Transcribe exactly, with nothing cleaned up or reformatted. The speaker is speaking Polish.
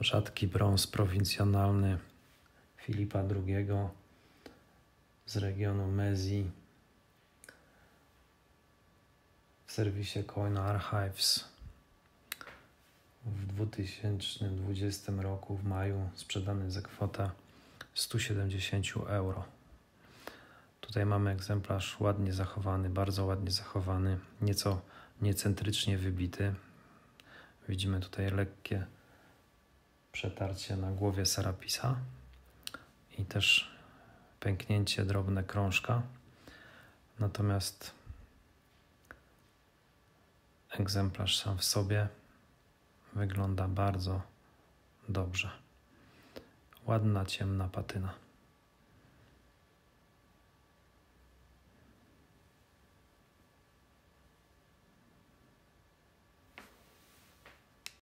Rzadki brąz prowincjonalny Filipa drugiego z regionu Mezji w serwisie Coin Archives w dwa tysiące dwudziestym roku w maju sprzedany za kwotę sto siedemdziesiąt euro. Tutaj mamy egzemplarz ładnie zachowany, bardzo ładnie zachowany, nieco niecentrycznie wybity. Widzimy tutaj lekkie przetarcie na głowie serapisa i też pęknięcie drobne krążka. Natomiast egzemplarz sam w sobie wygląda bardzo dobrze. Ładna, ciemna patyna.